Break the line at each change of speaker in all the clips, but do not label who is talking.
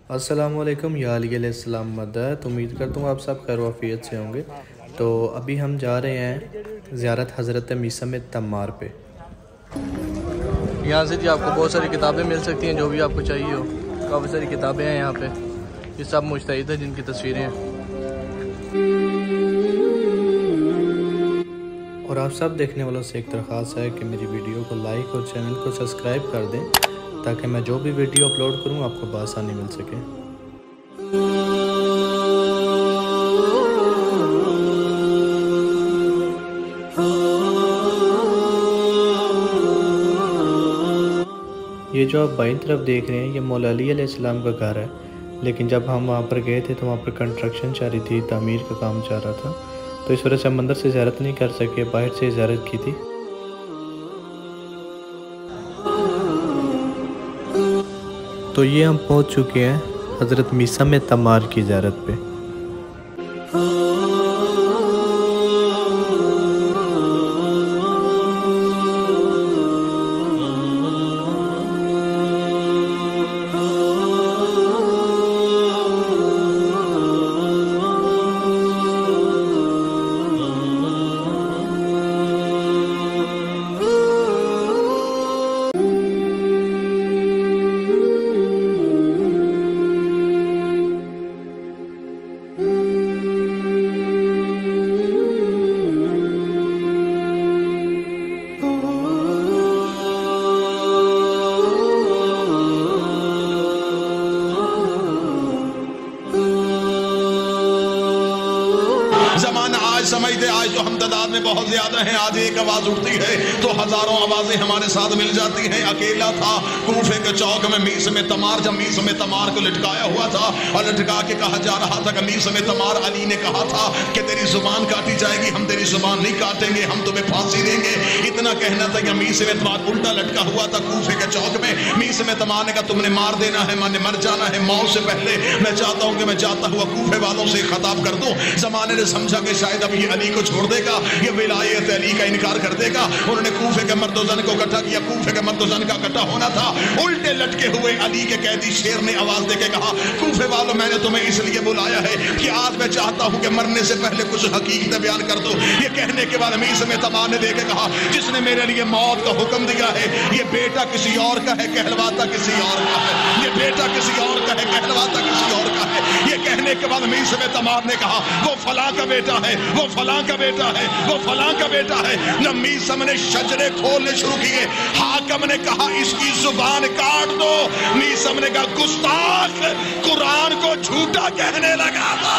अस्सलामुअलैकुम या अलैहिस्सलाम मदद। उम्मीद करता हूँ आप सब खैर वाफियत से होंगे। तो अभी हम जा रहे हैं ज़ियारत हज़रत मीसम तम्मार पे। यहाँ से जी आपको बहुत सारी किताबें मिल सकती हैं, जो भी आपको चाहिए हो। काफ़ी सारी किताबें हैं यहाँ पे, ये सब मुजतहिद हैं जिनकी तस्वीरें हैं। और आप सब देखने वालों से एक दरख्वास्त है कि मेरी वीडियो को लाइक और चैनल को सब्सक्राइब कर दें, ताकि मैं जो भी वीडियो अपलोड करूं आपको बआसानी मिल सके। ये जो आप बाईं तरफ देख रहे हैं, ये मौला अली अलैहिस्सलाम का घर है, लेकिन जब हम वहाँ पर गए थे तो वहाँ पर कंस्ट्रक्शन चल रही थी, तामीर का काम चल रहा था, तो इस वजह से हम अंदर से ज़ियारत नहीं कर सके, बाहर से ज़ियारत की थी। तो ये हम पहुँच चुके हैं हज़रत मीसम तम्मार की ज़ियारत पे।
समझते आज तो हम तादाद में बहुत ज्यादा हैं, आज एक आवाज उठती है तो हजारों आवाजें हमारे साथ मिल जाती हैं। अकेला था कूफे के चौक में मीसम तम्मार, जब मीसम तम्मार को लटकाया हुआ था और लटका के कहा जा रहा था कि मीसम तम्मार, अली ने कहा था कि तेरी जुबान काटी जाएगी, हम तेरी जुबान नहीं काटेंगे, हम तुम्हें फांसी देंगे। इतना कहना था कि मीसम तम्मार उल्टा लटका हुआ था कूफे के चौक में। मीसम तम्मार ने कहा तुमने मार देना है, मैंने मर जाना है, मौत से पहले मैं चाहता हूं कि मैं जाता हुआ कूफे वालों से खिताब कर दूं। जमाने ने समझा कि शायद अब ये अली को छोड़ देगा, ये विलायत अली का इनकार कर देगा। उन्होंने कूफे के मर्दोजन को इकट्ठा किया, कूफे के मर्दोजन का इकट्ठा होना था। उल्टे लटके हुए अली के कैदी शेर ने आवाज देके कहा, कूफे वालों मैंने तुम्हें इसलिए बुलाया है कि आज मैं चाहता हूं कि मरने से पहले कुछ हकीकत बयान कर दो। ये कहने के बाद मीसम तम्मार ने देके कहा, जिसने मेरे लिए मौत का हुक्म दिया है, ये बेटा किसी और का है, कहलवाता किसी और का है, ये बेटा किसी और का है, कहलवाता किसी और का है। ये कहने के बाद मीसम तम्मार ने कहा, वो फलां का बेटा है, वो फलां का बेटा है, वो फलां का बेटा है। न मीसम ने शजरे खोलने शुरू किए। हाकम ने कहा इसकी जुबान काट दो। मीसम ने कहा गुस्ताख, कुरान को झूठा कहने लगा था।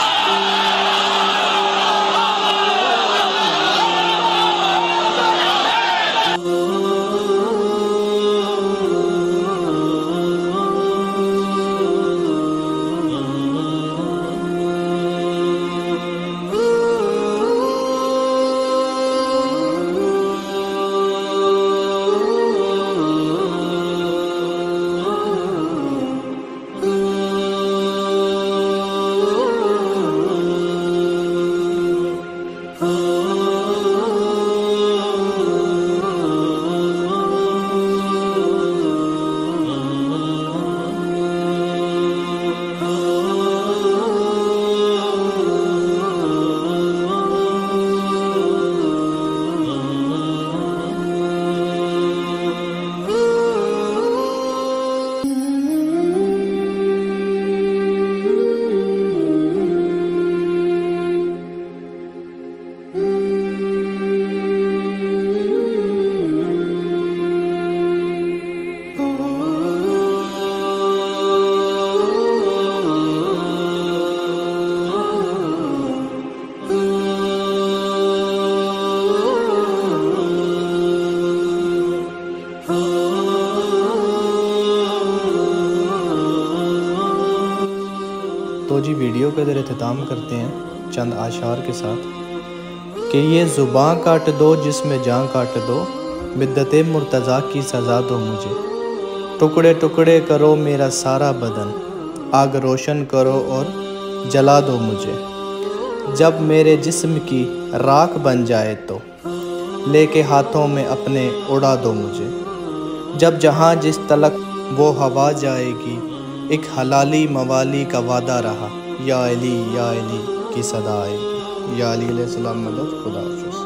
तो जी वीडियो का ज़रा इख्तिताम करते हैं चंद आशार के साथ कि ये ज़ुबान काट दो जिसमें जान काट दो, बिद्दत मुर्तज़ा की सज़ा दो मुझे। टुकड़े टुकड़े करो मेरा सारा बदन, आग रोशन करो और जला दो मुझे। जब मेरे जिस्म की राख बन जाए तो लेके हाथों में अपने उड़ा दो मुझे। जब जहाँ जिस तलक वो हवा जाएगी एक हलाली मवाली का वादा रहा, या अली की सदा आएगी। या अली अलैहिस्सलाम मदद। खुदा हाफ़िज़।